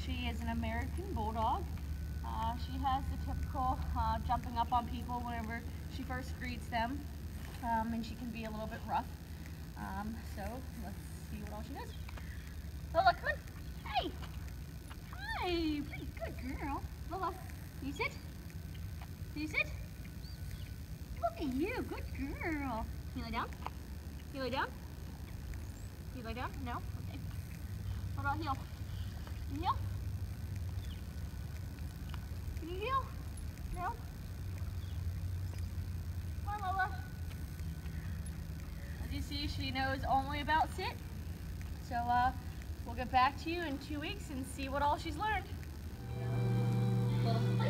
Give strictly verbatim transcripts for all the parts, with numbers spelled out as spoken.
She is an American Bulldog. Uh, she has the typical uh, jumping up on people whenever she first greets them, um, and she can be a little bit rough. Um, so let's see what all she does. Lola, come on. Hey! Hi! Pretty good girl. Lola, can you sit? Can you sit? Look at you, good girl. Can you lay down? Can you lay down? Can you lay down? No? Okay. What about heel? Can you heel? Can you heel? No? Come on, Lola. As you see, she knows only about sit. So uh, we'll get back to you in two weeks and see what all she's learned. Lola, please.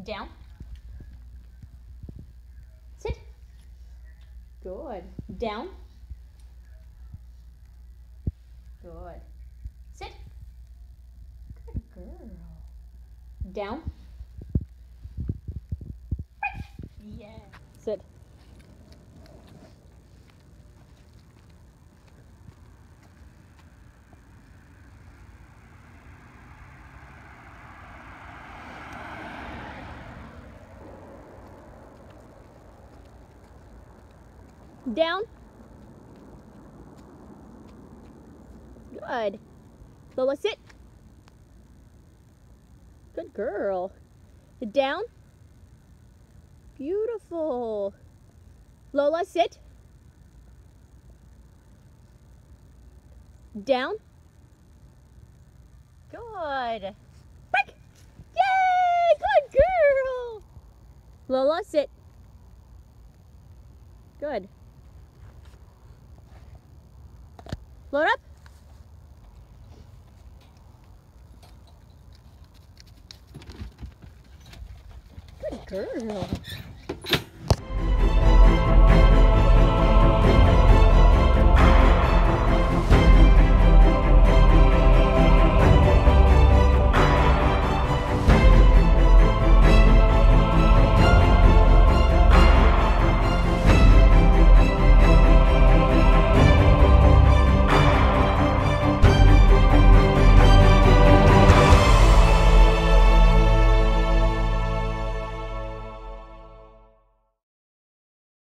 Down. Sit. Good. Down. Good. Sit. Good girl. Down. Yeah. Sit. Down. Good. Lola, sit. Good girl. Down. Beautiful. Lola, sit. Down. Good. Break. Yay! Good girl. Lola, sit. Good. Load up. Good girl.